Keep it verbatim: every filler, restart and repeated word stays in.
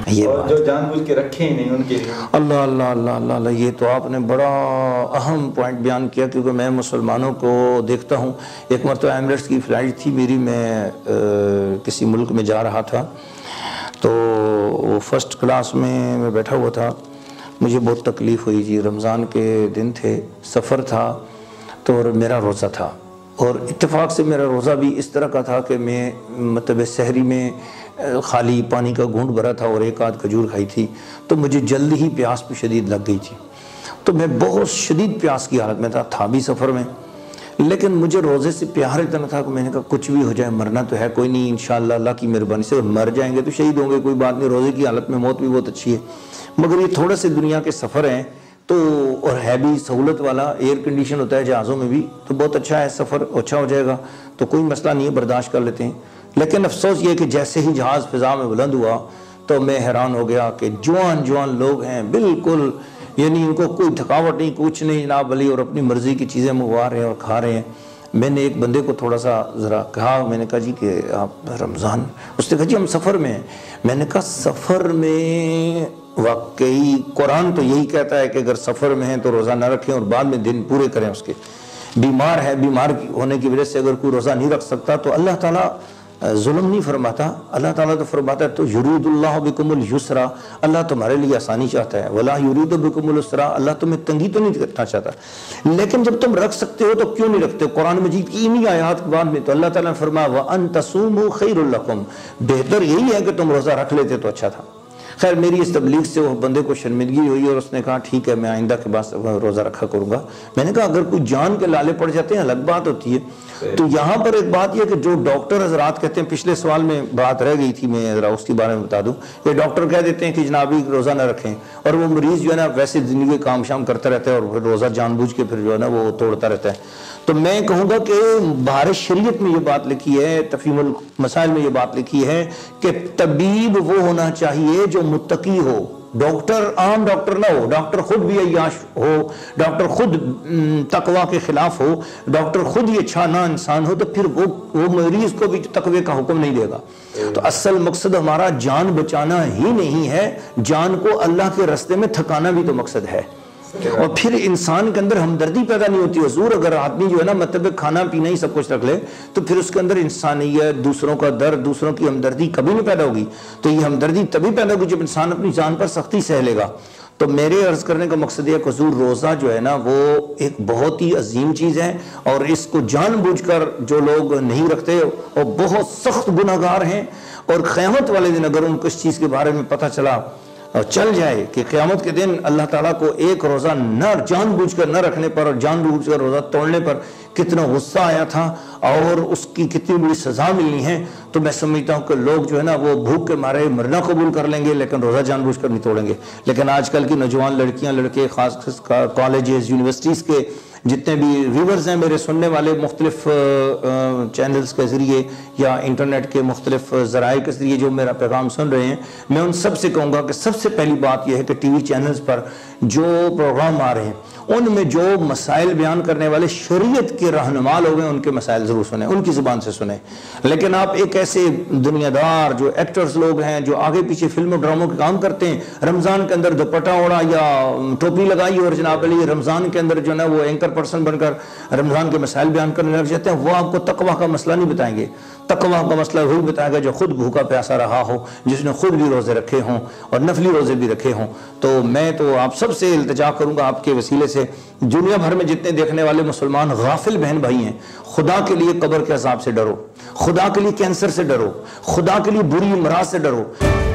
یہ اور جو جان بوجھ کے رکھے ہی نہیں ان کے لیے. اللہ اللہ اللہ اللہ اللہ یہ تو آپ نے بڑا اہم پوائنٹ بیان کیا، کیونکہ میں مسلمانوں کو دیکھتا ہوں. ایک مرتبہ ایمریٹس کی فلائٹ تھی میری، میں کسی ملک میں جا رہا تھا، تو فرسٹ کلاس میں میں بیٹھا ہوا تھا. مجھے بہت تکلیف ہوئی جی، رمضان کے دن تھے، سفر تھا، تو اور میرا روزہ تھا، اور اتفاق سے میرا روزہ بھی اس طرح کا تھا کہ میں مطلب سحری میں خالی پانی کا گھونٹ بھرا تھا اور ایک آدھ کھجور کھائی تھی، تو مجھے جلد ہی پیاس بھی شدید لگ گئی تھی. تو میں بہت شدید پیاس کی حالت میں تھا تھا بھی سفر میں، لیکن مجھے روزے سے پیار اتنا تھا کہ میں نے کہا کچھ بھی ہو جائے، مرنا تو ہے کوئی نہیں، انشاءاللہ اللہ کی مہربانی سے مر جائیں گے تو شہید ہوں گے، کوئی بات نہیں، روزے کی حالت میں موت بھی بہت اچھی ہے. مگر یہ تھوڑے سے دنیا کے سفر ہیں تو، اور ہے بھی سہولت والا، ایئر کنڈیشن ہوتا ہے جہازوں میں بھی، تو بہت اچھا ہے، سفر اچھا ہو جائے گا تو کوئی مسئلہ نہیں ہے، برداشت کر لیتے ہیں. لیکن افسوس یہ کہ جیسے ہی جہاز فضا میں بلند ہوا تو میں حیران ہو گیا کہ جوان جوان لوگ ہیں بالکل، یعنی ان کو کوئی تھکاوٹ نہیں، کچھ نہیں جناب علی، اور اپنی مرضی کی چیزیں منگوا رہے ہیں اور کھا رہے ہیں. میں نے ایک بندے کو تھوڑا سا ذرا کہا، میں نے کہا جی کہ آپ رمضان، اس نے کہا جی ہم سفر میں ہیں. میں نے کہا سفر میں واقعی قرآن تو یہی کہتا ہے کہ اگر سفر میں ہیں تو روزہ نہ رکھیں اور بعد میں دن پورے کریں اس کے. بیمار ہے، بیمار ہونے کی وجہ سے اگر کوئی روزہ نہیں رکھ سکتا تو اللہ تعالیٰ ظلم نہیں فرماتا، اللہ تعالیٰ تو فرماتا ہے تو یرید اللہ بکم الیسرا، اللہ تمہارے لیے آسانی چاہتا ہے، ولا یرید بکم العسرا، اللہ تمہیں تنگی تو نہیں کرنا چاہتا. لیکن جب تم رکھ سکتے ہو تو کیوں نہیں رکھتے؟ قرآن مجید کی انہی آیات کے بعد میں تو اللہ تعالیٰ نے فرمایا وَأَن تَصُومُوا خَيْرٌ لَكُمْ، بہتر یہی ہے کہ تم روزہ رکھ لیتے تو اچھا تھا. خیر میری اس تبلیغ سے وہ بندے کو شرمندگی ہوئی اور اس نے کہا ٹھیک ہے میں آئندہ کے بعد روزہ رکھا کروں گا. میں نے کہا اگر کوئی جان کے لالے پڑ جاتے ہیں الگ بات ہوتی ہے. تو یہاں پر ایک بات یہ کہ جو ڈاکٹر حضرات کہتے ہیں، پچھلے سوال میں بات رہ گئی تھی، میں ذرا اس کے بارے میں بتا دوں. یہ ڈاکٹر کہہ دیتے ہیں کہ جنابی روزہ نہ رکھیں، اور وہ مریض جو ہے نا ویسے زندگی کام شام کرتا رہتا ہے اور روزہ جان بوجھ کے پھر جو ہے نا وہ توڑتا رہتا ہے. تو میں کہوں گا کہ بہار شریعت میں یہ بات لکھی ہے، تفہیم المسائل میں یہ بات لکھی ہے کہ طبیب وہ ہونا چاہیے جو متقی ہو. ڈاکٹر عام ڈاکٹر نہ ہو، ڈاکٹر خود بھی عیاش ہو، ڈاکٹر خود تقوی کے خلاف ہو، ڈاکٹر خود ہی اچھا نہ انسان ہو، تو پھر وہ وہ مریض کو بھی تقوی کا حکم نہیں دے گا. تو اصل مقصد ہمارا جان بچانا ہی نہیں ہے، جان کو اللہ کے راستے میں تھکانا بھی تو مقصد ہے. اور پھر انسان کے اندر ہمدردی پیدا نہیں ہوتی. حضور اگر آدمی جو ہے نا مطلب کھانا پینا ہی سب کچھ رکھ لے تو پھر اس کے اندر انسانیت، دوسروں کا درد، دوسروں کی ہمدردی کبھی نہیں پیدا ہوگی. تو یہ ہمدردی تبھی پیدا ہوگی جب انسان اپنی جان پر سختی سہ لے گا. تو میرے عرض کرنے کا مقصد یہ کہ حضور روزہ جو ہے نا وہ ایک بہت ہی عظیم چیز ہے، اور اس کو جان بوجھ کر جو لوگ نہیں رکھتے وہ بہت سخت گناہ گار ہیں. اور قیامت والے دن اگر ان کو اس چیز کے بارے میں پتہ چلا اور چل جائے کہ قیامت کے دن اللہ تعالیٰ کو ایک روزہ نہ جان بوجھ کر نہ رکھنے پر اور جان بوجھ کر روزہ توڑنے پر کتنا غصہ آیا تھا اور اس کی کتنی بڑی سزا ملنی ہے، تو میں سمجھتا ہوں کہ لوگ جو ہے نا وہ بھوک کے مارے مرنا قبول کر لیں گے لیکن روزہ جان بوجھ کر نہیں توڑیں گے. لیکن آج کل کی نوجوان لڑکیاں لڑکے، خاص کالجز یونیورسٹیز کے جتنے بھی ویورز ہیں میرے سننے والے، مختلف چینلز کے ذریعے یا انٹرنیٹ کے مختلف ذرائع کے ذریعے جو میرا پیغام سن رہے ہیں، میں ان سب سے کہوں گا کہ سب سے پہلی بات یہ ہے کہ ٹی وی چینلز پر جو پروگرام آ رہے ہیں ان میں جو مسائل بیان کرنے والے شریعت کے رہنما لوگ ہیں ان کے مسائل ضرور سنیں، ان کی زبان سے سنیں. لیکن آپ ایک ایسے دنیا دار جو ایکٹرز لوگ ہیں جو آگے پیچھے فلم و ڈراموں کے کام کرتے ہیں، رمضان کے اندر دوپٹہ اوڑا یا ٹوپی لگائی اور جناب علی رمضان کے اندر جو ہے نا وہ اینکر پرسن بن کر رمضان کے مسائل بیان کرنے لگ جاتے ہیں، وہ آپ کو تقویٰ کا مسئلہ نہیں بتائیں گے. تقویٰ کا مسئلہ وہی بتائے گا جو خود بھوکا پیاسا رہا ہو، جس نے خود بھی روزے رکھے ہوں اور نفلی روزے بھی رکھے ہوں. تو میں تو آپ سب سے التجا کروں گا آپ کے وسیلے سے، دنیا بھر میں جتنے دیکھنے والے مسلمان غافل بہن بھائی ہیں، خدا کے لیے قبر کے عذاب سے ڈرو، خدا کے لیے کینسر سے ڈرو، خدا کے لیے بری امراض سے ڈرو.